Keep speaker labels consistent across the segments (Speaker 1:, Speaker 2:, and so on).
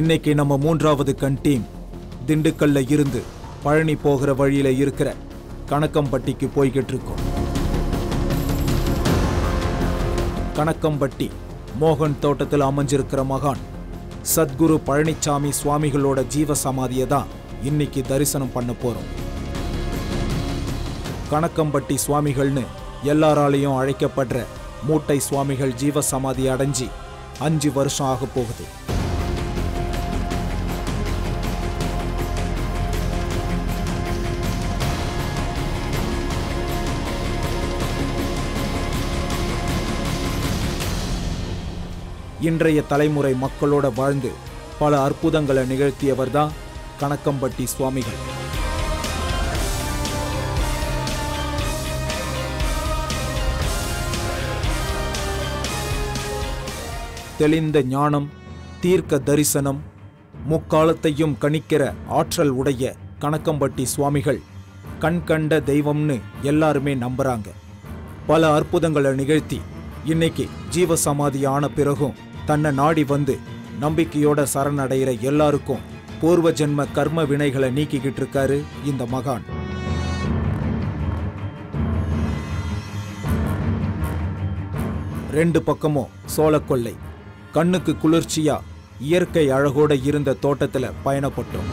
Speaker 1: இன்னைக்கு நம்ம மூன்றாவது கண் டீம் திண்டுக்கல்ல இருந்து பழனி போகிற வழியில இருக்கிற கணக்கம்பட்டிக்கு போய்கிட்டு இருக்கோம். கணக்கம்பட்டி மோகன் தோட்டத்தில் அமைஞ்சிருக்கிற மகான் சத்குரு பழனிசாமி சுவாமிகளோட ஜீவ சமாதியை தான் இன்னைக்கு தரிசனம் பண்ண போறோம். கணக்கம்பட்டி சுவாமிகள்னு எல்லாராலையும் அழைக்கப்படுற மூட்டை சுவாமிகள் ஜீவ சமாதி அடைஞ்சி 5 வருஷம் ஆக போகுது. இன்றைய தலைமுறை மக்களோட வாழ்ந்து பல அற்புதங்களை நிகழ்த்தியவர் தான் கணக்கம்பட்டி சுவாமிகள். தெளிந்த ஞானம், தீர்க்க தரிசனம், முக்காலத்தையும் கணிக்கிற ஆற்றல் உடைய கணக்கம்பட்டி சுவாமிகள் கண் கண்ட தெய்வம்னு எல்லாருமே நம்புறாங்க. பல அற்புதங்களை நிகழ்த்தி இன்னைக்கு ஜீவசமாதி ஆன பிறகும் தன்னை நாடி வந்து நம்பிக்கையோட சரணடைகிற எல்லாருக்கும் பூர்வ ஜென்ம கர்ம வினைகளை நீக்கிக்கிட்டு இருக்காரு இந்த மகான். ரெண்டு பக்கமும் சோளக்கொல்லை, கண்ணுக்கு குளிர்ச்சியா இயற்கை அழகோட இருந்த தோட்டத்துல பயணப்பட்டோம்.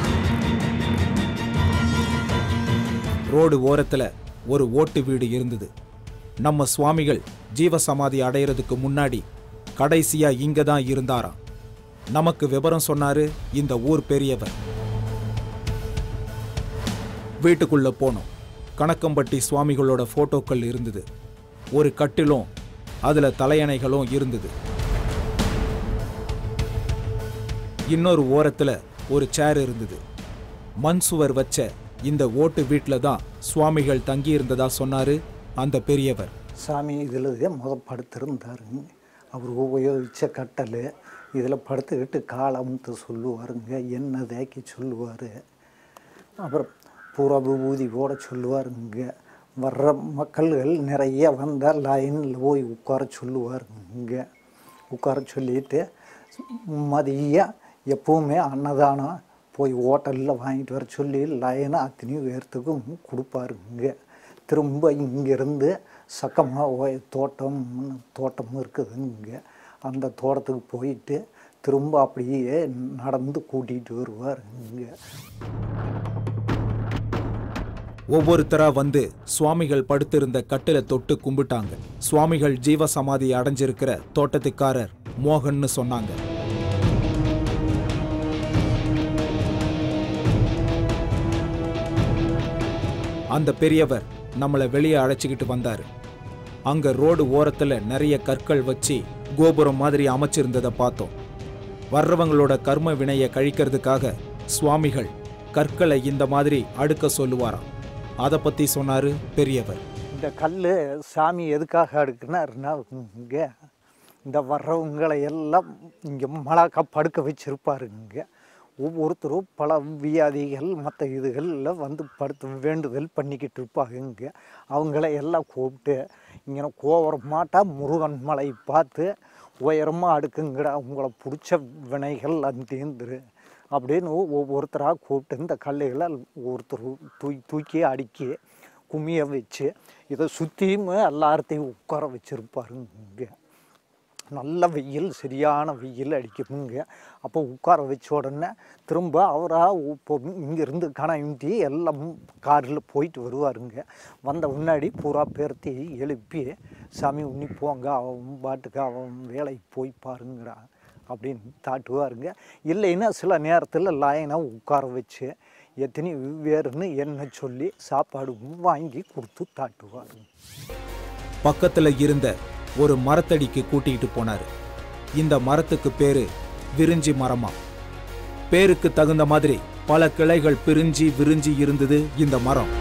Speaker 1: ரோடு ஓரத்துல ஒரு ஓட்டு வீடு இருந்தது. நம்ம சுவாமிகள் ஜீவசமாதி அடையிறதுக்கு முன்னாடி கடைசியா இங்க தான் இருந்தாராம். நமக்கு விவரம் சொன்னாரு இந்த ஊர் பெரியவர். வீட்டுக்குள்ள போனோம். கணக்கம்பட்டி சுவாமிகளோட போட்டோக்கள் இருந்தது. ஒரு கட்டிலும் அதுல தலையணைகளும் இருந்தது. இன்னொரு ஓரத்துல ஒரு சேர் இருந்தது. மண் சுவர் வச்ச இந்த ஓட்டு வீட்டில் தான் சுவாமிகள் தங்கி இருந்ததா சொன்னாரு அந்த பெரியவர்.
Speaker 2: சாமி இதில் படுத்திருந்தாருங்க. அவர் உபயோகித்த கட்டல் இதில் படுத்துக்கிட்டு காலம்ட்டு சொல்லுவாருங்க. என்ன தேக்கி சொல்லுவார். அப்புறம் பூரா விபூதி போட சொல்லுவாருங்க. வர்ற மக்கள்கள் நிறைய வந்தால் லைனில் போய் உட்கார சொல்லுவாருங்க. உட்கார சொல்லிட்டு மதியம் எப்பவுமே அன்னதானம் போய் ஹோட்டலில் வாங்கிட்டு வர சொல்லி லைனை அத்தனையும் பேர்த்துக்கும் கொடுப்பாருங்க. திரும்ப இங்கேருந்து சக்கமாக தோட்டம் இருக்குதுங்க. அந்த தோட்டத்துக்கு போயிட்டு திரும்ப அப்படியே நடந்து கூட்டிகிட்டு வருவாருங்க.
Speaker 1: ஒவ்வொருத்தரா வந்து சுவாமிகள் படுத்திருந்த கட்டில தொட்டு கும்பிட்டாங்க. சுவாமிகள் ஜீவசமாதி அடைஞ்சிருக்கிற தோட்டத்துக்காரர் மோகன்னு சொன்னாங்க. அந்த பெரியவர் நம்மளை வெளியே அழைச்சிக்கிட்டு வந்தாரு. அங்க ரோடு ஓரத்துல நிறைய கற்கள் வச்சு கோபுரம் மாதிரி அமைச்சிருந்ததை பார்த்தோம். வர்றவங்களோட கர்ம வினையை கழிக்கிறதுக்காக சுவாமிகள் கற்களை இந்த மாதிரி அடுக்க சொல்லுவாராம். அதை பத்தி சொன்னாரு பெரியவர்.
Speaker 2: இந்த கல் சாமி எதுக்காக அடுக்குனாருன்னா இங்கே இந்த வர்றவங்களை எல்லாம் இங்கே மலாக்கா படுக்க வச்சிருப்பாருங்க. ஒவ்வொருத்தரும் பல வியாதிகள் மற்ற இதுகளில் வந்து படுத்து வேண்டுதல் பண்ணிக்கிட்டு இருப்பாங்க. அவங்கள எல்லாம் கூப்பிட்டு இங்கே கோவரமாட்டா முருகன் மலை பார்த்து உயரமாக அடுக்குங்கடா, உங்களை பிடிச்ச வினைகள் தீர்ந்துரு அப்படின்னு ஒவ்வொருத்தராக கூப்பிட்டு இந்த கல்லுகளை ஒருத்தர் தூக்கி அடுக்கி கும்மியை வச்சு இதை சுற்றியும் எல்லார்த்தையும் உட்கார வச்சுருப்பாருங்க. நல்ல வெயில், சரியான வெயில் அடிக்குமுங்க. அப்போ உட்கார வச்ச உடனே திரும்ப அவராக இப்போ இங்கேருந்து கணம்டி எல்லாம் காரில் போயிட்டு வருவாருங்க. வந்த முன்னாடி பூரா பேர்த்தி எழுப்பி சாமி உன்னி போங்க, அவன் பாட்டுக்கு அவன் வேலைக்கு போய் பாருங்கடா அப்படின்னு தாட்டுவாருங்க. இல்லைன்னா சில நேரத்தில் லைனாக உட்கார வச்சு எத்தனை வேறுன்னு என்ன சொல்லி சாப்பாடு வாங்கி கொடுத்து தாட்டுவாருங்க.
Speaker 1: பக்கத்தில் இருந்த ஒரு மரத்தடிக்கு கூட்டிகிட்டு போனாரு. இந்த மரத்துக்கு பேரு விரிஞ்சி மரமா. பேருக்கு தகுந்த மாதிரி பல கிளைகள் பிரிஞ்சி விரிஞ்சி இருந்தது இந்த மரம்.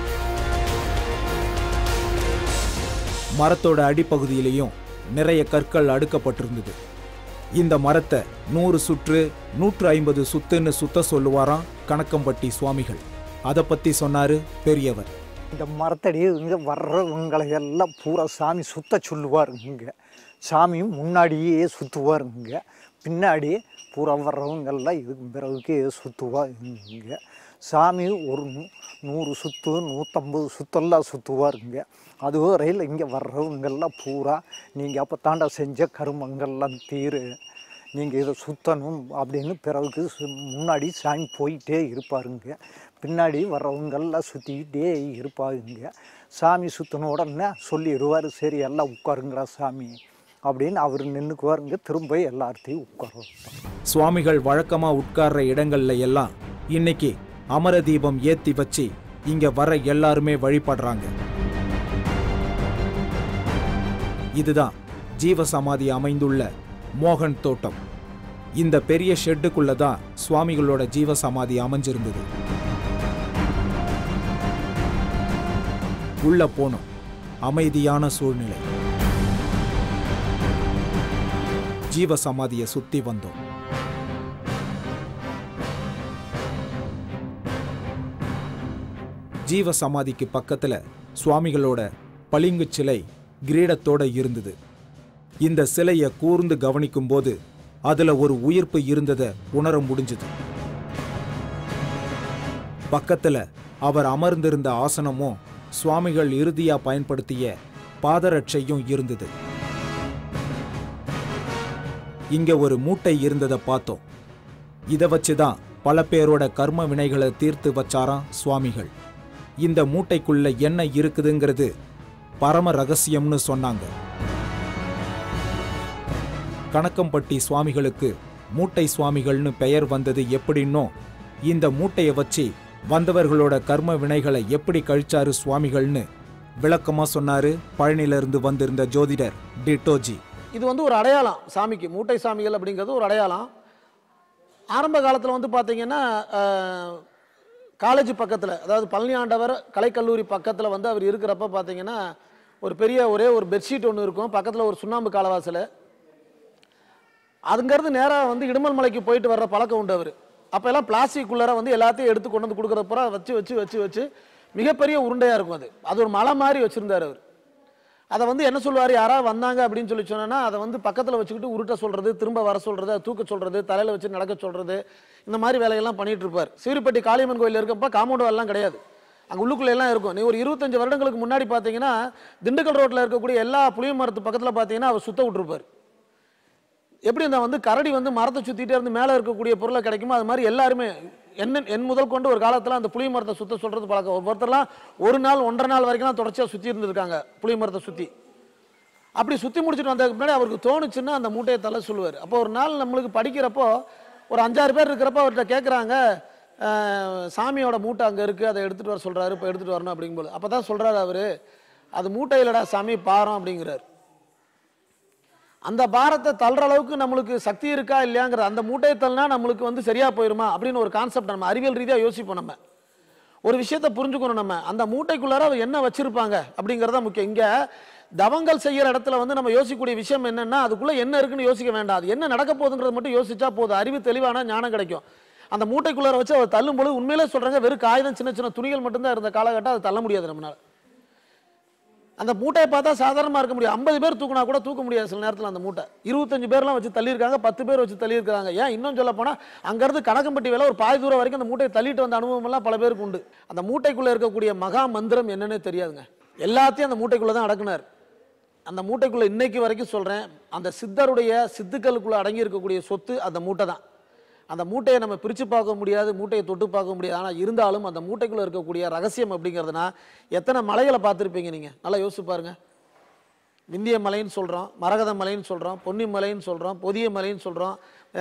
Speaker 1: மரத்தோட அடிப்பகுதியிலையும் நிறைய கற்கள் அடுக்கப்பட்டிருந்தது. இந்த மரத்தை 100 சுற்று 150 சுத்துன்னு சுத்த சொல்லுவாராம் கணக்கம்பட்டி சுவாமிகள். அதை பத்தி சொன்னாரு பெரியவர்.
Speaker 2: இந்த மரத்தடி இங்கே வர்றவங்களை எல்லாம் பூரா சாமி சுத்த சொல்லுவாருங்க. சாமி முன்னாடியே சுற்றுவாருங்க. பின்னாடி பூரா வர்றவங்கெல்லாம் இதுக்கு பிறகுக்கு சுற்றுவாங்க. சாமி ஒரு 100 சுற்று 150 சுற்றெல்லாம் சுற்றுவாருங்க. அது வரையில் இங்கே வர்றவங்கெல்லாம் பூரா நீங்கள் அப்போ தாண்டா செஞ்ச கருமங்கள்லாம் தீரு, நீங்கள் இதை சுற்றணும் அப்படின்னு பிறகு முன்னாடி சாமி போயிட்டே இருப்பாருங்க. பின்னாடி வர்றவங்கெல்லாம் சுற்றிக்கிட்டே இருப்பாருங்க. சாமி சுற்றின உடனே சொல்லிடுவார், சரி எல்லாம் உட்காருங்கடா சாமி அப்படின்னு அவர் நின்றுக்குவாருங்க. திரும்ப எல்லார்த்தையும் உட்கார வைப்பார்.
Speaker 1: சுவாமிகள் வழக்கமாக உட்கார்ற இடங்கள்ல எல்லாம் இன்னைக்கு அமர தீபம் ஏத்தி வச்சு இங்க வர எல்லாருமே வழிபடுறாங்க. இதுதான் ஜீவசமாதி அமைந்துள்ள மோகன் தோட்டம். இந்த பெரிய ஷெட்டுக்குள்ள தான் சுவாமிகளோட ஜீவசமாதி அமைஞ்சிருந்தது. உள்ள போனோம். அமைதியான சூழ்நிலை. ஜீவசமாதியை சுத்தி வந்தோம். ஜீவசமாதிக்கு பக்கத்துல சுவாமிகளோட பளிங்கு சிலை கிரீடத்தோட இருந்தது. இந்த சிலையை கூர்ந்து கவனிக்கும் போது அதுல ஒரு உயிர்ப்பு இருந்ததை உணர முடிஞ்சது. பக்கத்துல அவர் அமர்ந்திருந்த ஆசனமும் சுவாமிகள் இறுதியா பயன்படுத்திய பாதரட்சையும் இருந்தது. இங்க ஒரு மூட்டை இருந்ததை பார்த்தோம். இதை வச்சுதான் பல பேரோட கர்ம வினைகளை தீர்த்து வச்சாராம் சுவாமிகள். இந்த மூட்டைக்குள்ள என்ன இருக்குதுங்கிறது பரம ரகசியம்னு சொன்னாங்க. கணக்கம்பட்டி சுவாமிகளுக்கு மூட்டை சுவாமிகள்னு பெயர் வந்தது எப்படின்னோ, இந்த மூட்டையை வச்சு வந்தவர்களோட கர்ம வினைகளை எப்படி கழிச்சாரு சுவாமிகள்னு விளக்கமா சொன்னாரு பழனியிலிருந்து வந்திருந்த ஜோதிடர் டிட்டோஜி.
Speaker 3: இது ஒரு அடையாளம் சாமிக்கு. மூட்டை சாமிகள் அப்படிங்கிறது ஒரு அடையாளம். ஆரம்ப காலத்தில் பார்த்தீங்கன்னா காலேஜ் பக்கத்தில், அதாவது பழனி ஆண்டவர் கலைக்கல்லூரி பக்கத்தில் அவர் இருக்கிறப்ப பார்த்தீங்கன்னா ஒரு பெரிய ஒரே ஒரு பெட்ஷீட் ஒன்று இருக்கும். பக்கத்தில் ஒரு சுண்ணாம்பு காலவாசல். அதுங்கிறது நேராக இடுமல் மலைக்கு போயிட்டு வர்ற பழக்கம் உண்டு அவர். அப்போ எல்லாம் பிளாஸ்டிக் குள்ளர எல்லாத்தையும் எடுத்து கொண்டு கொடுக்குறப்ப வச்சு வச்சு வச்சு வச்சு மிகப்பெரிய உருண்டையாக இருக்கும். அது ஒரு மலை மாதிரி வச்சுருந்தார் அவர். அதை என்ன சொல்லுவார், யாராவது வந்தாங்க அப்படின்னு சொல்லி சொன்னோன்னா அதை பக்கத்தில் வச்சுக்கிட்டு உருட்ட சொல்கிறது, திரும்ப வர சொல்கிறது, தூக்க சொல்கிறது, தலையில் வச்சு நடக்க சொல்கிறது, இந்த மாதிரி வேலையெல்லாம் பண்ணிகிட்டு இருப்பார். சீரிப்பட்டி காளியம்மன் கோயில் இருக்கப்போ காம்பவுண்ட் வால்லாம் கிடையாது, அங்கே உள்ளுக்குள்ளே எல்லாம் இருக்கும். நீ ஒரு 25 வருடங்களுக்கு முன்னாடி பார்த்தீங்கன்னா திண்டுக்கல் ரோட்டில் இருக்கக்கூடிய எல்லா புளிய மரத்து பக்கத்தில் பார்த்தீங்கன்னா அவர் சுத்த விட்டுருப்பார். எப்படி இந்த கரடி மரத்தை சுற்றிட்டே இருந்து மேலே இருக்கக்கூடிய பொருளை கிடைக்குமோ அது மாதிரி எல்லாருமே என் முதல் கொண்டு ஒரு காலத்தில் அந்த புளிய மரத்தை சுத்த சொல்கிறது பழக்கம். ஒவ்வொருத்தர்லாம் ஒரு நாள் 1.5 நாள் வரைக்கும் தான் தொடர்ச்சியாக சுற்றி இருந்திருக்காங்க புளிய மரத்தை சுற்றி. அப்படி சுற்றி முடிச்சுட்டு வந்ததுக்கு முன்னாடி அவருக்கு தோணுச்சுன்னா அந்த மூட்டையை தள்ள சொல்லுவார். அப்போ ஒரு நாள் நம்மளுக்கு படிக்கிறப்போ ஒரு 5-6 பேர் இருக்கிறப்ப அவர்கிட்ட கேட்குறாங்க, சாமியோட மூட்டை அங்கே இருக்குது, அதை எடுத்துகிட்டு வர சொல்கிறாரு, இப்போ எடுத்துகிட்டு வரணும் அப்படிங்கும்போது அப்போ தான் சொல்கிறாரு அவர், அது மூட்டை இல்லடா சாமி, பாரம் அப்படிங்கிறார். அந்த பாரத்தை தள்ளுற அளவுக்கு நம்மளுக்கு சக்தி இருக்கா இல்லையாங்கிற அந்த மூட்டையை தள்ளினா நம்மளுக்கு சரியா போயிருமா அப்படின்னு ஒரு கான்செப்ட் நம்ம அறிவியல் ரீதியாக யோசிப்போம். நம்ம ஒரு விஷயத்தை புரிஞ்சுக்கணும். நம்ம அந்த மூட்டைக்குள்ளார அவர் என்ன வச்சிருப்பாங்க அப்படிங்கிறத முக்கியம். இங்கே தவங்கள் செய்கிற இடத்துல நம்ம யோசிக்கக்கூடிய விஷயம் என்னன்னா, அதுக்குள்ளே என்ன இருக்குன்னு யோசிக்க வேண்டாம், அது என்ன நடக்க போகுதுங்கிறத மட்டும் யோசிச்சா போதும். அறிவு தெளிவான ஞானம் கிடைக்கும். அந்த மூட்டைக்குள்ளார வச்சு அவர் தள்ளும்போது உண்மையிலே சொல்கிறாங்க, வெறும் காகிதம் சின்ன சின்ன துணிகள் மட்டும்தான் இருந்த காலகட்டம், அதை தள்ள முடியாது நம்மளால. அந்த மூட்டையை பார்த்தா சாதாரணமாக இருக்க முடியும். 50 பேர் தூக்கினா கூட தூக்க முடியாது சில நேரத்தில். அந்த மூட்டை 25 பேர்லாம் வச்சு தள்ளியிருக்காங்க, 10 பேர் வச்சு தள்ளியிருக்காங்க. ஏன் இன்னும் சொல்ல போனால் அங்கேருந்து கணக்கம்பட்டி வேலை ஒரு பாதி தூரம் வரைக்கும் அந்த மூட்டையை தள்ளிட்டு வந்த அனுபவம் எல்லாம் பல பேருக்கு உண்டு. அந்த மூட்டைக்குள்ளே இருக்கக்கூடிய மகா மந்திரம் என்னன்னே தெரியாதுங்க. எல்லாத்தையும் அந்த மூட்டைக்குள்ளே தான் அடக்குனார். அந்த மூட்டைக்குள்ளே இன்னைக்கு வரைக்கும் சொல்கிறேன், அந்த சித்தருடைய சித்துக்களுக்குள்ளே அடங்கி இருக்கக்கூடிய சொத்து அந்த மூட்டை தான். அந்த மூட்டையை நம்ம பிரித்து பார்க்க முடியாது, மூட்டையை தொட்டு பார்க்க முடியாது. ஆனால் இருந்தாலும் அந்த மூட்டைக்குள்ளே இருக்கக்கூடிய ரகசியம் அப்படிங்கிறதுனா, எத்தனை மலைகளை பார்த்துருப்பீங்க நீங்கள், நல்லா யோசிச்சு பாருங்கள். விந்திய மலைன்னு சொல்கிறோம், மரகத மலைன்னு சொல்கிறோம், பொன்னி மலைன்னு சொல்கிறோம், பொதிய மலைன்னு சொல்கிறோம்,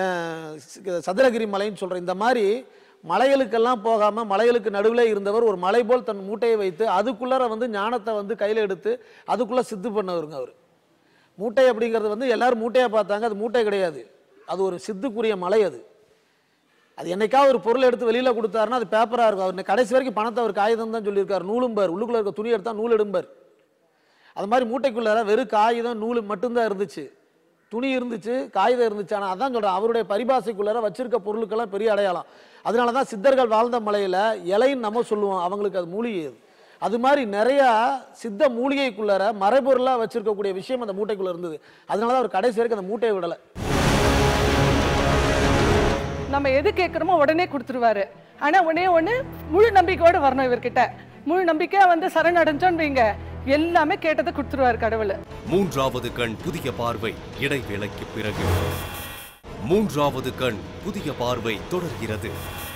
Speaker 3: சதுரகிரி மலைன்னு சொல்கிறோம். இந்த மாதிரி மலைகளுக்கெல்லாம் போகாமல் மலைகளுக்கு நடுவில் இருந்தவர் ஒரு மலை போல் தன் மூட்டையை வைத்து அதுக்குள்ளார ஞானத்தை கையில் எடுத்து அதுக்குள்ளே சித்து பண்ணவருங்க அவர். மூட்டை அப்படிங்கிறது எல்லாரும் மூட்டையாக பார்த்தாங்க, அது மூட்டை கிடையாது, அது ஒரு சித்துக்குரிய மலை. அது என்னைக்காவது ஒரு பொருள் எடுத்து வெளியில் கொடுத்தாருன்னா அது பேப்பராக இருக்கும். அவர் கடைசி வரைக்கும் பணத்தை அவர் காகிதம் தான் சொல்லியிருக்காரு. நூலும்பர், உள்ளுக்குள்ளே இருக்க துணி எடுத்தால் நூல் எடும்பர். அது மாதிரி மூட்டைக்குள்ளார வெறும் காகிதம் நூல் மட்டும்தான் இருந்துச்சு, துணி இருந்துச்சு, காகிதம் இருந்துச்சு. ஆனால் அதான் சொல்கிறேன், அவருடைய பரிபாசைக்குள்ளார வச்சிருக்க பொருளுக்கெல்லாம் பெரிய அடையாளம். அதனால தான் சித்தர்கள் வாழ்ந்த மலையில் இலைன்னு நம்ம சொல்லுவோம், அவங்களுக்கு அது மூலிகை. அது மாதிரி நிறையா சித்த மூலிகைக்குள்ளார மறைபொருளாக வச்சிருக்கக்கூடிய விஷயம் அந்த மூட்டைக்குள்ளே இருந்தது. அதனால தான் அவர் கடைசி வரைக்கும் அந்த மூட்டையை விடலை.
Speaker 4: நம்ம எது கேட்குறோமோ உடனே கொடுத்துருவாரு. ஆனால் ஒன்று முழு நம்பிக்கையோடு வரணும் இவர்கிட்ட. முழு நம்பிக்கையாக வந்து சரணடைஞ்சோன்னு வைங்க, எல்லாமே கேட்டதை கொடுத்துருவாரு கடவுள்.
Speaker 5: மூன்றாவது கண் புதிய பார்வை இடைவேளைக்கு பிறகு. மூன்றாவது கண் புதிய பார்வை தொடர்கிறது.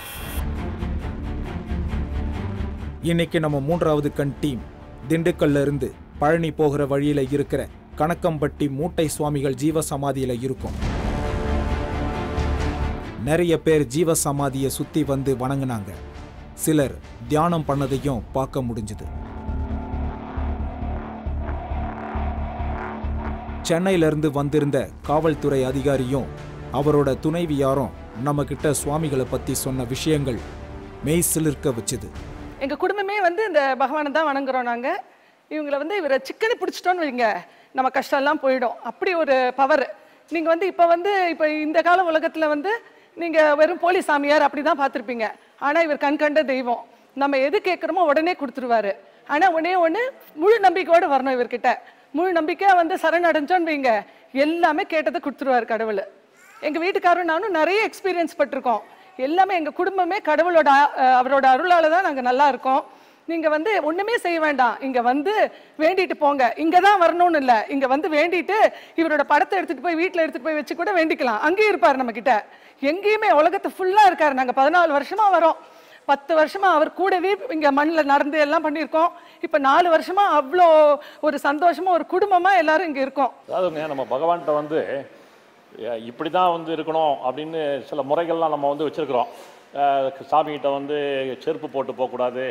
Speaker 1: இன்னைக்கு நம்ம மூன்றாவது கண் டீம் திண்டுக்கல்ல இருந்து பழனி போகிற வழியில இருக்கிற கணக்கம்பட்டி மூட்டை சுவாமிகள் ஜீவசமாதியில இருக்கும். நிறைய பேர் ஜீவசமாதியை சுத்தி வந்து வணங்குனாங்க. சிலர் தியானம் பண்ணதையும் பார்க்க முடிஞ்சது. சென்னையிலிருந்து வந்திருந்த காவல்துறை அதிகாரியும் அவரோட துணைவியாரும் நம்ம கிட்ட சுவாமிகளை பத்தி சொன்ன விஷயங்கள் மெய் சிலிர்க்க வச்சுது.
Speaker 4: எங்க குடும்பமே வந்து இந்த பகவானை தான் வணங்குறோம். நாங்க இவங்களை வந்து இவரை சிக்கனை பிடிச்சிட்டோன்னு வைங்க, நம்ம கஷ்டம் எல்லாம் போயிடும். அப்படி ஒரு பவர். நீங்க வந்து இப்போ இந்த கால உலகத்துல வந்து நீங்க வெறும் போலி சாமியார் அப்படிதான் பார்த்துருப்பீங்க. ஆனா இவர் கண்கண்ட தெய்வம். நம்ம எது கேட்குறோமோ உடனே கொடுத்துருவாரு. ஆனா ஒன்று முழு நம்பிக்கையோடு வரணும் இவர்கிட்ட. முழு நம்பிக்கையா வந்து சரணடைஞ்சோன்னு வைங்க, எல்லாமே கேட்டதை கொடுத்துருவாரு கடவுள். எங்க வீட்டுக்காரரும் நானும் நிறைய எக்ஸ்பீரியன்ஸ் பட்டிருக்கோம். எல்லாமே எங்க குடும்பமே அவரோட அருளால தான் நாங்க நல்லா இருக்கோம். நீங்க வந்து ஒண்ணுமே செய்ய வேண்டாம், இங்க வந்து வேண்டிட்டு போங்க. இங்க தான் வரணும்னு இல்லை, இங்க வந்து வேண்டிட்டு இவரோட படத்தை எடுத்துட்டு போய் வீட்டில் எடுத்துட்டு போய் வச்சு கூட வேண்டிக்கலாம். அங்கேயும் இருப்பார் நம்ம கிட்ட. எங்கேயுமே உலகத்தை ஃபுல்லா இருக்காரு. நாங்க 14 வருஷமா வரோம். 10 வருஷமா அவர் கூடவே இங்க மண்ணில் நடந்து எல்லாம் பண்ணியிருக்கோம். இப்ப 4 வருஷமா அவ்வளோ ஒரு சந்தோஷமா ஒரு குடும்பமா எல்லாரும் இங்க இருக்கோம்.
Speaker 6: அதாவதுங்க, நம்ம பகவான்கிட்ட வந்து இப்படி தான் வந்து இருக்கணும் அப்படின்னு சில முறைகள்லாம் நம்ம வந்து வச்சுருக்குறோம். சாமிகிட்ட வந்து செருப்பு போட்டு போகக்கூடாது,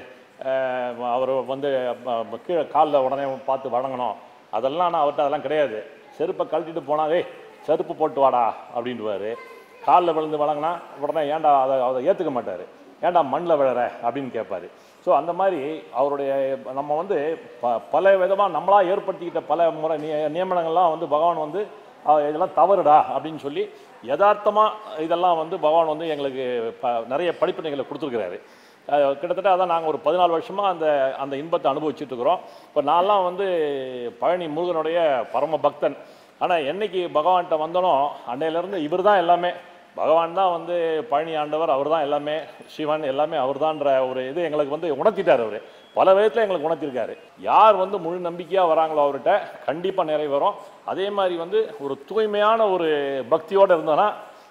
Speaker 6: அவர் வந்து கீழே காலில் உடனே பார்த்து வணங்கணும், அதெல்லாம் ஆனால் அவர்கிட்ட அதெல்லாம் கிடையாது. செருப்பை கழட்டிட்டு போனாவே செருப்பு போட்டு வாடா அப்படின்ட்டுவார். காலில் விழுந்து வணங்கினா உடனே ஏன்டா அதை ஏற்றுக்க மாட்டார், ஏன்டா மண்ணில் விழற அப்படின்னு கேட்பார். ஸோ அந்த மாதிரி அவருடைய நம்ம வந்து பல விதமாக நம்மளாக ஏற்படுத்திக்கிட்ட பல முறை நியமனங்கள்லாம் வந்து பகவான் வந்து இதெல்லாம் தவறுடா அப்படின்னு சொல்லி யதார்த்தமாக இதெல்லாம் வந்து பகவான் வந்து எங்களுக்கு நிறைய படிப்பினைகளை கொடுத்துருக்கிறாரு. கிட்டத்தட்ட அதான் நாங்கள் ஒரு 14 வருஷமாக அந்த இன்பத்தை அனுபவிச்சுட்டு இருக்கிறோம். இப்போ நான்லாம் வந்து பழனி முருகனுடைய பரம பக்தன். ஆனால் என்னைக்கு பகவான்கிட்ட வந்தனோ அன்னையிலேருந்து இவர் தான் எல்லாமே. பகவான் தான் வந்து பழனி ஆண்டவர், அவர் தான் எல்லாமே, சிவன் எல்லாமே அவர் தான்ற ஒரு இது எங்களுக்கு வந்து உணர்த்திட்டார். அவர் பல விதத்தில் எங்களுக்கு உணர்த்திருக்காரு. யார் வந்து முழு நம்பிக்கையாக வராங்களோ அவர்கிட்ட கண்டிப்பாக நிறைவேறும். அதே மாதிரி வந்து ஒரு தூய்மையான ஒரு பக்தியோடு இருந்தோன்னா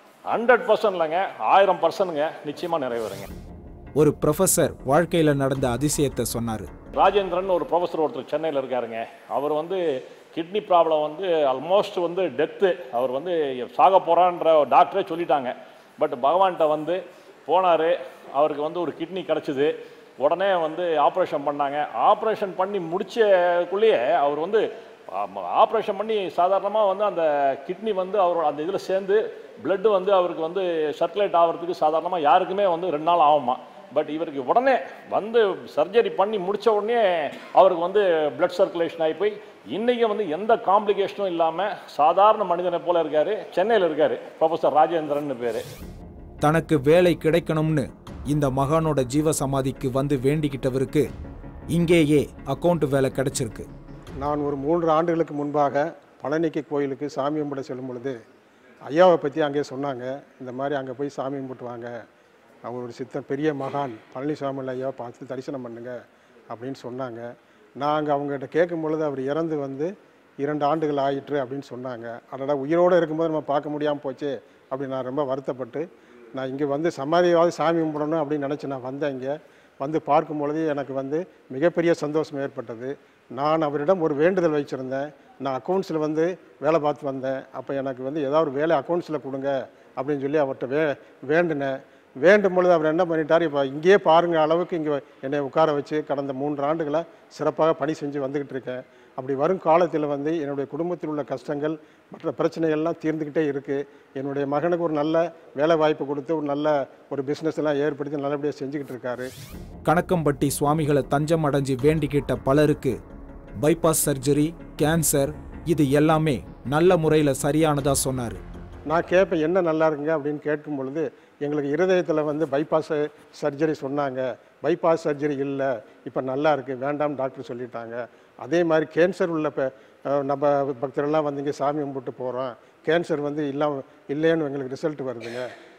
Speaker 6: 100% இல்லைங்க, 1000%ங்க நிச்சயமாக நிறைவேறுங்க.
Speaker 1: ஒரு ப்ரொஃபஸர் வாழ்க்கையில நடந்த அதிசயத்தை சொன்னாரு.
Speaker 6: ராஜேந்திரன் ஒரு ப்ரொஃபஸர் ஒருத்தர் சென்னையில் இருக்காருங்க. அவர் வந்து கிட்னி ப்ராப்ளம் வந்து ஆல்மோஸ்ட் வந்து டெத்து, அவர் வந்து சாக போகிறான்ற டாக்டரே சொல்லிட்டாங்க. பட் பகவான்கிட்ட வந்து போனார், அவருக்கு வந்து ஒரு கிட்னி கிடச்சிது. உடனே வந்து ஆப்ரேஷன் பண்ணாங்க. ஆப்ரேஷன் பண்ணி முடிச்சக்குள்ளேயே அவர் வந்து ஆப்ரேஷன் பண்ணி சாதாரணமாக வந்து அந்த கிட்னி வந்து அவரோட அந்த இதில் சேர்ந்து பிளட்டு வந்து அவருக்கு வந்து சர்க்குலேட் ஆகிறதுக்கு சாதாரணமாக யாருக்குமே வந்து 2 நாள் ஆகுமா. பட் இவருக்கு உடனே வந்து சர்ஜரி பண்ணி முடித்த உடனே அவருக்கு வந்து பிளட் சர்க்குலேஷன் ஆகி போய் இன்றைக்கி வந்து எந்த காம்ப்ளிகேஷனும் இல்லாமல் சாதாரண மனிதனை போல் இருக்கார். சென்னையில் இருக்கார். ப்ரொஃபஸர் ராஜேந்திரன் பேர்.
Speaker 1: தனக்கு வேலை கிடைக்கணும்னு இந்த மகானோட ஜீவசமாதிக்கு வந்து வேண்டிக்கிட்டவருக்கு இங்கேயே அக்கௌண்ட் வேலை கிடைச்சிருக்கு.
Speaker 7: நான் ஒரு 3 ஆண்டுகளுக்கு முன்பாக பழனிக்கு கோயிலுக்கு சாமி கும்பிட செல்லும் பொழுது ஐயாவை பற்றி அங்கே சொன்னாங்க. இந்த மாதிரி அங்கே போய் சாமி கும்பிட்டுவாங்க, அவர் ஒரு சித்தன் பெரிய மகான் பழனிசாமி ஐயாவை பார்த்து தரிசனம் பண்ணுங்க அப்படின்னு சொன்னாங்க. நான் அங்கே அவங்ககிட்ட கேட்கும் பொழுது அவர் இறந்து வந்து 2 ஆண்டுகள் ஆயிற்று அப்படின்னு சொன்னாங்க. அதனால் உயிரோடு இருக்கும்போது நம்ம பார்க்க முடியாமல் போச்சு அப்படின்னு நான் ரொம்ப வருத்தப்பட்டு நான் இங்கே வந்து சமாதியாவது சாமி கும்பிடணும் அப்படின்னு நினச்சி நான் வந்தேன். இங்கே வந்து பார்க்கும் பொழுது எனக்கு வந்து மிகப்பெரிய சந்தோஷம் ஏற்பட்டது. நான் அவரிடம் ஒரு வேண்டுதல் வச்சுருந்தேன். நான் அக்கௌண்ட்ஸில் வந்து வேலை பார்த்து வந்தேன். அப்போ எனக்கு வந்து ஏதாவது ஒரு வேலை அக்கௌண்ட்ஸில் கொடுங்க அப்படின்னு சொல்லி அவர்கிட்ட வேண்டினேன். வேண்டும் பொழுது அவர் என்ன பண்ணிட்டார், இப்போ இங்கேயே பாருங்கள் அளவுக்கு இங்கே என்னை உட்கார வச்சு கடந்த 3 ஆண்டுகளாக சிறப்பாக பணி செஞ்சு வந்துக்கிட்டு இருக்கேன். அப்படி வரும் காலத்தில் வந்து என்னுடைய குடும்பத்தில் உள்ள கஷ்டங்கள் மற்ற பிரச்சனைகள்லாம் தீர்ந்துக்கிட்டே இருக்குது. என்னுடைய மகனுக்கு ஒரு நல்ல வேலை வாய்ப்பு கொடுத்து ஒரு நல்ல ஒரு பிஸ்னஸ் எல்லாம் ஏற்படுத்தி நல்லபடியாக செஞ்சுக்கிட்டு இருக்காரு.
Speaker 1: கணக்கம்பட்டி சுவாமிகளை தஞ்சம் அடைஞ்சு வேண்டிக்கிட்ட பலருக்கு பைபாஸ் சர்ஜரி, கேன்சர் இது எல்லாமே நல்ல முறையில் சரியானதா சொன்னார்.
Speaker 7: நான் கேட்பேன் என்ன நல்லா இருக்குங்க அப்படின்னு கேட்கும் பொழுது எங்களுக்கு இருதயத்தில் வந்து பைபாஸ் சர்ஜரி சொன்னாங்க. பைபாஸ் சர்ஜரி இல்லை, இப்போ நல்லா இருக்குது, வேண்டாம் டாக்டர் சொல்லிட்டாங்க. அதே மாதிரி கேன்சர் உள்ள நம்ம பக்தரெல்லாம் வந்து இங்கே சாமி கும்பிட்டு போகிறோம், கேன்சர் வந்து இல்லைன்னு எங்களுக்கு ரிசல்ட் வருதுங்க.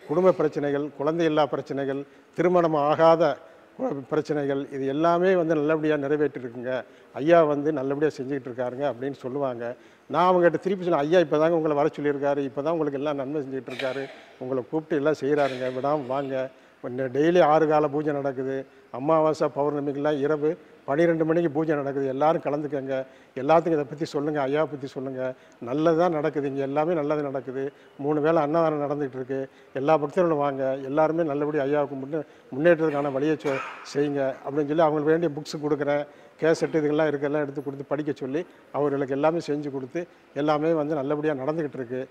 Speaker 7: குடும்ப பிரச்சனைகள், குழந்தையில்லா பிரச்சனைகள், திருமணம் ஆகாத பிரச்சனைகள், இது எல்லாமே வந்து நல்லபடியாக நிறைவேற்றிருக்குங்க. ஐயா வந்து நல்லபடியாக செஞ்சுக்கிட்டு இருக்காருங்க அப்படின்னு சொல்லுவாங்க. நான் அவங்ககிட்ட திருப்பி சொன்னேன், ஐயா இப்போ தாங்க உங்களை வர சொல்லியிருக்காரு, இப்போ தான் உங்களுக்கு எல்லாம் நன்மை செஞ்சுக்கிட்டு இருக்காரு, உங்களை கூப்பிட்டு எல்லாம் செய்கிறாருங்க, விடாமல் வாங்க. டெய்லி 6 கால பூஜை நடக்குது, அமாவாசை பௌர்ணமிக்கெல்லாம் இரவு 12 மணிக்கு பூஜை நடக்குது, எல்லாரும் கலந்துக்கங்க, எல்லாத்துக்கும் இதை பற்றி சொல்லுங்கள், ஐயாவை பற்றி சொல்லுங்கள், நல்லதுதான் நடக்குது, இங்கே எல்லாமே நல்லது நடக்குது, 3 வேளை அன்னதானம் நடந்துகிட்டு இருக்கு, எல்லா பக்தர்களும் வாங்க, எல்லாருமே நல்லபடி ஐயாவுக்கு முன்னேற்றத்துக்கான வழியை செய்யுங்க அப்படின்னு சொல்லி அவங்களுக்கு வேண்டிய புக்ஸ் கொடுக்குறேன், கேசட்டு இதுகள்லாம் இருக்கெல்லாம் எடுத்து கொடுத்து படிக்க சொல்லி அவர்களுக்கு எல்லாமே செஞ்சு கொடுத்து எல்லாமே வந்து நல்லபடியாக நடந்துக்கிட்டு இருக்கு.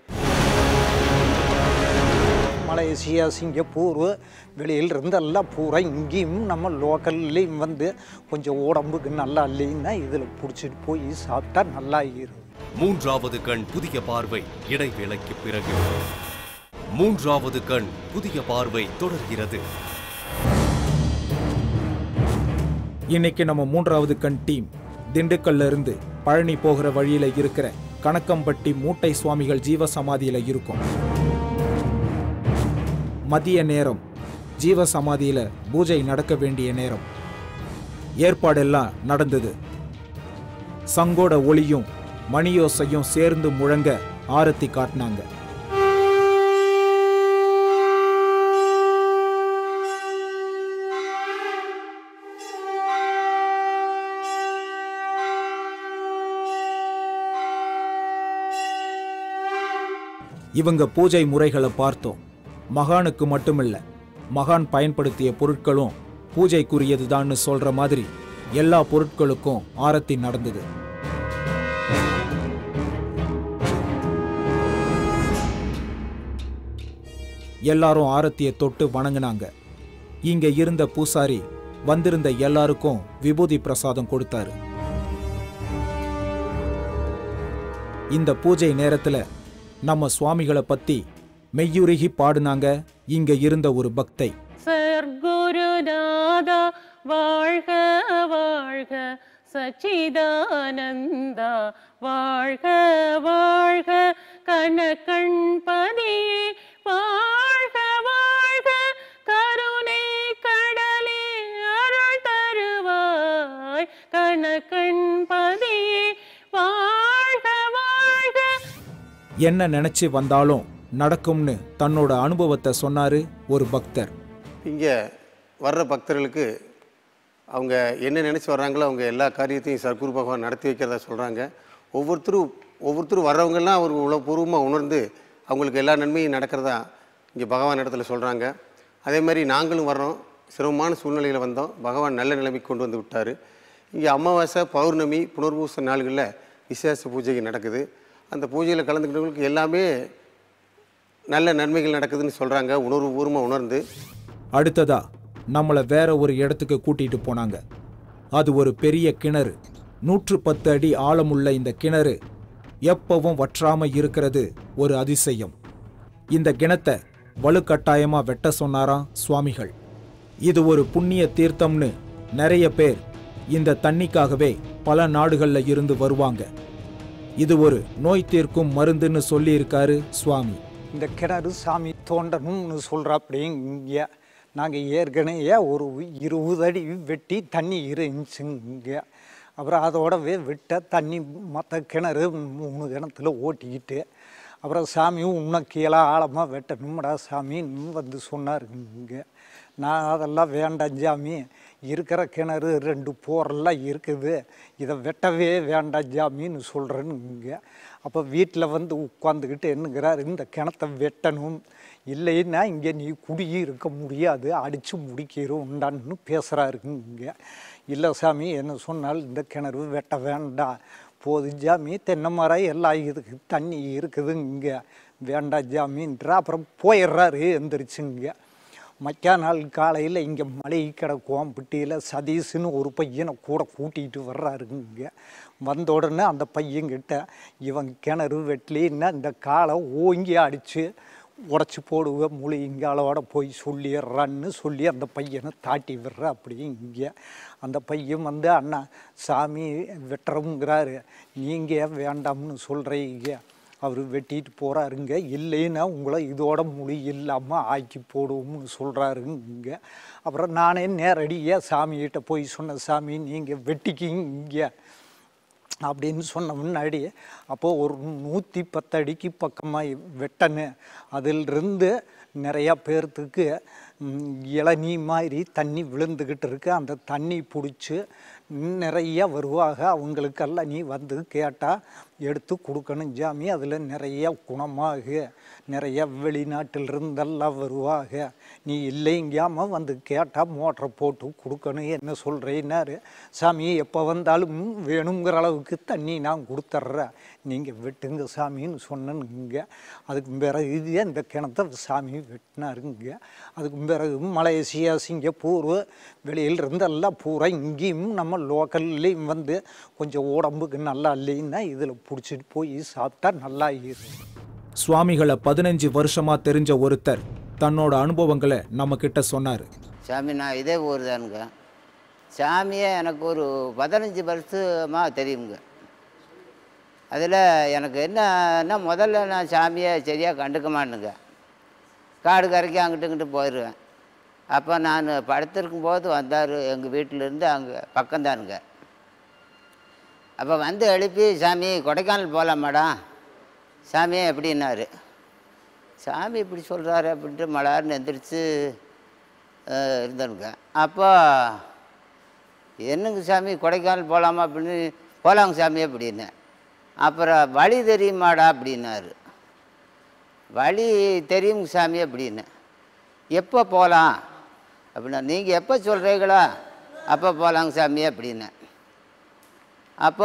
Speaker 2: மலேசியா, சிங்கப்பூர், வெளியில் இருந்தெல்லாம் பூரா இங்கேயும் நம்ம லோக்கல்லையும் வந்து கொஞ்சம் உடம்புக்கு நல்லா இல்லைன்னா இதில் பிடிச்சிட்டு போய் சாப்பிட்டா நல்லா இருக்கும்.
Speaker 5: 3வது கண் புதிய பார்வை இடைவேளைக்கு பிறகு. 3வது கண் புதிய பார்வை தொடர்கிறது.
Speaker 1: இன்னைக்கு நம்ம 3வது கண் டீம் திண்டுக்கல்ல இருந்து பழனி போகிற வழியில இருக்கிற கணக்கம்பட்டி மூட்டை சுவாமிகள் ஜீவசமாதியில இருக்கும். மதிய நேரம் ஜீவசமாதியில பூஜை நடக்க வேண்டிய நேரம். ஏற்பாடெல்லாம் நடந்தது. சங்கோட ஒளியும் மணியோசையும் சேர்ந்து முழங்க ஆரத்தி காட்டினாங்க. இவங்க பூஜை முறைகளை பார்த்தோம். மகானுக்கு மட்டுமில்ல, மகான் பயன்படுத்திய பொருட்களும் பூஜைக்குரியதுதான்னு சொல்ற மாதிரி எல்லா பொருட்களுக்கும் ஆரத்தி நடந்தது. எல்லாரும் ஆரத்தியை தொட்டு வணங்கினாங்க. இங்க இருந்த பூசாரி வந்திருந்த எல்லாருக்கும் விபூதி பிரசாதம் கொடுத்தாரு. இந்த பூஜை நேரத்துல நம்ம சுவாமிகளை பத்தி மெய்யுருகி பாடுனாங்க இங்க இருந்த ஒரு பக்தை.
Speaker 8: சர்க்குருநாதா வாழ்க வாழ்க, சச்சிதானந்தா வாழ்க வாழ்க, கனகண்பதியே வாழ்க வாழ்க, கருணை கடலே அருள் தருவாய், கனகண்பதியே வாழ்க வாழ்க.
Speaker 1: என்ன நினைச்சு வந்தாலும் நடக்கும்னு தன்னோட அனுபவத்தை சொன்னாரு ஒரு பக்தர்.
Speaker 9: இங்கே வர்ற பக்தர்களுக்கு அவங்க என்ன நினச்சி வர்றாங்களோ அவங்க எல்லா காரியத்தையும் சர்க்குரு பகவான் நடத்தி வைக்கிறதா சொல்கிறாங்க. ஒவ்வொருத்தரும் வர்றவங்கெல்லாம் அவர் உளப்பூர்வமாக உணர்ந்து அவங்களுக்கு எல்லா நன்மையும் நடக்கிறதா இங்கே பகவான் இடத்துல சொல்கிறாங்க. அதே மாதிரி நாங்களும் வர்றோம், சிரமமான சூழ்நிலையில் வந்தோம், பகவான் நல்ல நிலைமைக்கு கொண்டு வந்து விட்டார். இங்கே அமாவாசை, பௌர்ணமி, புனர்பூச நாள்களில் விசேஷ பூஜை நடக்குது. அந்த பூஜையில் கலந்துக்கிட்டவங்களுக்கு எல்லாமே நல்ல நன்மைகள் நடக்குதுன்னு சொல்கிறாங்க, உணர்வுபூர்வமாக உணர்ந்து.
Speaker 1: அடுத்ததா நம்மளை வேற ஒரு இடத்துக்கு கூட்டிட்டு போனாங்க. அது ஒரு பெரிய கிணறு. 110 அடி ஆழமுள்ள இந்த கிணறு எப்பவும் வற்றாம இருக்கிறது ஒரு அதிசயம். இந்த கிணத்தை வலுக்கட்டாயமா வெட்ட சொன்னாராம் சுவாமிகள். இது ஒரு புண்ணிய தீர்த்தம்னு நிறைய பேர் இந்த தண்ணிக்காகவே பல நாடுகள்ல இருந்து வருவாங்க. இது ஒரு நோய் தீர்க்கும் மருந்துன்னு சொல்லி இருக்காரு சுவாமி.
Speaker 2: இந்த கிணறு சாமி தோண்டணும்னு சொல்கிறாப்படிங்க. நாங்கள் ஏற்கனவே ஒரு 20 அடி வெட்டி தண்ணி இருந்துச்சுங்க. அப்புறம் அதோடவே விட்ட தண்ணி மற்ற கிணறு 3 கிணத்துல ஓட்டிக்கிட்டு அப்புறம் சாமி இன்னும் கீழே ஆழமாக வெட்டணும்டா சாமின்னு வந்து சொன்னாருங்க. நான் அதெல்லாம் வேண்டாம் சாமி, இருக்கிற கிணறு 2 போரெல்லாம் இருக்குது, இதை வெட்டவே வேண்டாம் சாமின்னு சொல்கிறேனுங்க. அப்போ வீட்டில் வந்து உட்காந்துக்கிட்டு என்னங்கிறாரு, இந்த கிணத்தை வெட்டணும், இல்லைன்னா இங்கே நீ குடியிருக்க முடியாது, அடித்து முடிக்கிறோம்டான்னு பேசுகிறாருங்க. இல்லை சாமி, என்ன சொன்னால் இந்த கிணறு வெட்ட வேண்டாம், போது ஜாமி, தென்னை மரம் எல்லாம் இதுக்கு தண்ணி இருக்குது, இங்கே வேண்டாம் ஜாமின்ற அப்புறம் போயிடுறாரு எந்திரிச்சுங்க. மக்கா நாள் காலையில் இங்கே மலை கிடக்குவாம்பட்டியில் சதீஷ்னு ஒரு பையனை கூட கூட்டிகிட்டு வர்றாருங்க. வந்த உடனே அந்த பையன்கிட்ட இவன் கிணறு வெட்டலின்னா இந்த காலை ஓங்கி அடித்து உடச்சி போடுவேன், முழு இங்காலோட போய் சொல்லிடுறான்னு சொல்லி அந்த பையனை தாட்டி விடுற. அப்படியே இங்கே அந்த பையன் வந்து, அண்ணா சாமி வெட்டுறோங்கிறாரு, நீங்கள் வேண்டாம்னு சொல்கிறீங்க, அவர் வெட்டிட்டு போகிறாருங்க. இல்லைன்னா உங்களை இதோட மொழி இல்லாமல் ஆக்கி போடுவோம்னு சொல்கிறாருங்க. அப்புறம் நானே நேரடியாக சாமிகிட்ட போய் சொன்ன, சாமி நீங்கள் வெட்டிக்கிங்க அப்படின்னு சொன்ன முன்னாடி அப்போது ஒரு 110 அடிக்கு பக்கமாக வெட்டனு. அதிலிருந்து நிறையா பேர்த்துக்கு இளநீ மாதிரி தண்ணி விழுந்துக்கிட்டு இருக்கு. அந்த தண்ணி பிடிச்சி நிறைய வருவாங்க. அவங்களுக்கெல்லாம் நீ வந்து கேட்டால் எடுத்து கொடுக்கணும் சாமி. அதில் நிறைய குணமாக நிறைய வெளிநாட்டிலிருந்தெல்லாம் வருவாங்க. நீ இல்லைங்காமல் வந்து கேட்டால் மோட்டரை போட்டு கொடுக்கணும். என்ன சொல்கிறேன்னாரு. சாமி எப்போ வந்தாலும் வேணுங்கிற அளவுக்கு தண்ணி நான் கொடுத்துட்றேன், நீங்கள் வெட்டுங்க சாமின்னு சொன்னனுங்க. அதுக்கு பிறகு இந்த கிணத்தை சாமி வெட்டினாருங்க. அதுக்கு பிறகு மலேசியா, சிங்கப்பூர், வெளியிலிருந்து எல்லாம் பூரா இங்கேயும் நம்ம லோக்கல்லையும் வந்து கொஞ்சம் உடம்புக்கு நல்லா இல்லைன்னா இதில் பிடிச்சிட்டு போய் சாப்பிட்டா நல்லா இருக்கும்.
Speaker 1: சுவாமிகளை 15 வருஷமா தெரிஞ்ச ஒருத்தர் தன்னோட அனுபவங்களை நம்ம கிட்ட சொன்னார்.
Speaker 10: சாமி நான் இதே ஊர் தானுங்க. சாமியை எனக்கு ஒரு 15 வருஷமாக தெரியுங்க. அதில் எனக்கு என்னன்னா முதல்ல நான் சாமியை சரியாக கண்டுக்க மாட்டேங்க. காடு கரைக்கு அங்கிட்டு இங்கிட்டு போயிடுவேன். அப்போ நான் படுத்திருக்கும் போது வந்தார் எங்கள் வீட்டிலேருந்து, அங்கே பக்கம்தானுங்க. அப்போ வந்து எழுப்பி, சாமி கொடைக்கானல் போகலாம் மேடம் சாமியே எப்படின்னாரு. சாமி இப்படி சொல்கிறாரு அப்படின்ட்டு மலார்னு எந்திரிச்சு இருந்தனுங்க. அப்போ என்னங்க சாமி கொடைக்கானல் போகலாமா அப்படின்னு, போகலாங்க சாமி அப்படின்னு. அப்புறம் வழி தெரியுமாடா அப்படின்னாரு. வழி தெரியுங்க சாமி அப்படின்னு. எப்போ போகலாம் அப்படின்னா, நீங்கள் எப்போ சொல்கிறீங்களா அப்போ போகலாங்க சாமி அப்படின்னு. அப்போ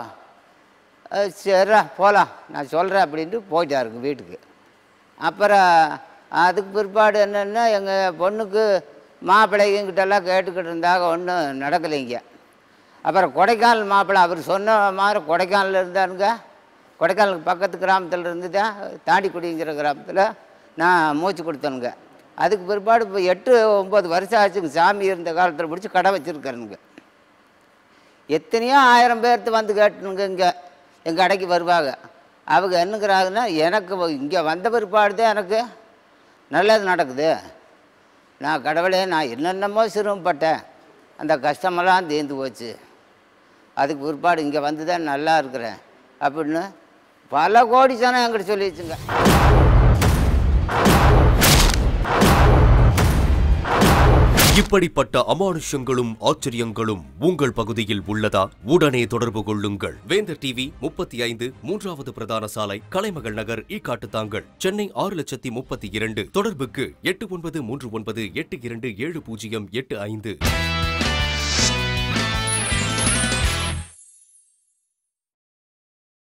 Speaker 10: சரிடா போகலாம் நான் சொல்கிறேன் அப்படின்ட்டு போயிட்டாருங்க வீட்டுக்கு. அப்புறம் அதுக்கு பிற்பாடு என்னென்னா, எங்கள் பொண்ணுக்கு மாப்பிள்ளைங்கிட்டெல்லாம் கேட்டுக்கிட்டு இருந்தாங்க, ஒன்றும் நடக்கலைங்க. அப்புறம் கொடைக்கானல் மாப்பிள்ளை அவர் சொன்ன மாதிரி கொடைக்கானலில் இருந்தாருங்க. கொடைக்கானலுக்கு பக்கத்து கிராமத்தில் இருந்து தான் தாண்டிக்குடிங்கிற கிராமத்தில் நான் மூச்சு கொடுத்தேனுங்க. அதுக்கு பிற்பாடு இப்போ 8-9 வருஷம் ஆச்சுங்க. சாமி இருந்த காலத்தில் பிடிச்சி கடை வச்சுருக்காருங்க. எத்தனையோ 1000 பேர்த்து வந்து கேட்டுனுங்க இங்கே எங்கள் கடைக்கு வருவாங்க. அவங்க என்னங்கிறாங்கன்னா, எனக்கு இங்கே வந்த பிற்பாடு தான் எனக்கு நல்லது நடக்குது. நான் கடவுளே நான் என்னென்னமோ சிரமப்பட்டேன், அந்த கஷ்டமெல்லாம் தீர்ந்து போச்சு, அதுக்கு பிற்பாடு இங்கே வந்து தான் நல்லா இருக்கிறேன் அப்படின்னு பல கோடி ஜனம் என்கிட்ட சொல்லிடுச்சுங்க.
Speaker 5: இப்படிப்பட்ட அமானுஷங்களும் ஆச்சரியங்களும் உங்கள் பகுதியில் உள்ளதா? உடனே தொடர்பு கொள்ளுங்கள். வேந்தர் டிவி 35 3வது பிரதான சாலை, கலைமகள் நகர், ஈக்காட்டுத்தாங்கல், சென்னை 6,32,000. தொடர்புக்கு 8939827085.